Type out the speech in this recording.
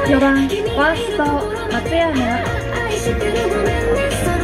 4番ファースト松山。